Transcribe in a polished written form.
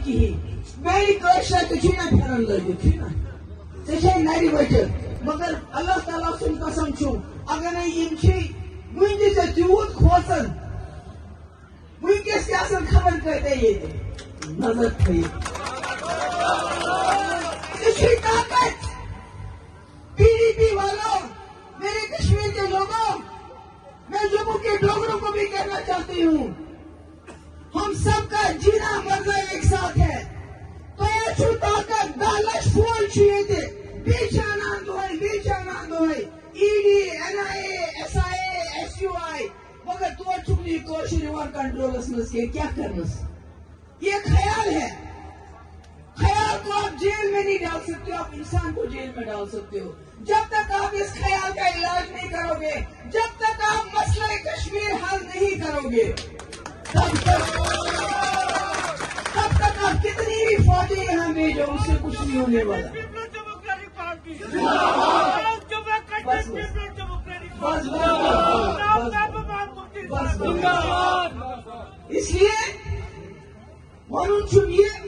کہین میری کاشرہ تھی نا پھرن لگت تھی نا ژے نری بچت مگر اللہ تعالیٰ سن قسم چھو اگر نہ یم چھ ون تہ ژے تیوت کھوژن ونکس تہ آسن خبر کۭتیاہ ییٚتہِ نظر تھٲیِتھ ژےٚ طاقت PDP والوں میرے کشمیر کے لوگوں میں جموں کے ڈوگروں کو بھی کہنا چاہتی ہوں ہم سب کا جینا مرنا ایک ساتھ ہے تو یہ چھو طاقت دالش پھول چھوئے تھے بیچانان دوئے ED NIA SIA SUI مگر تو چھکنی کوشش ریوان کنٹرول اسمس کے کیا کرنس یہ خیال ہے خیال کو آپ جیل میں نہیں ڈال سکتے ہو آپ انسان کو جیل میں ڈال سکتے ہو جب تک آپ اس خیال کا علاج نہیں کرو گے جب تک آپ مسئلہ کشمیر حل نہیں کرو گے تب تک آپ کتنی بھی فوجی یہاں بھیجو اس سے کچھ نہیں ہونے والا اس لیے معلوم یہ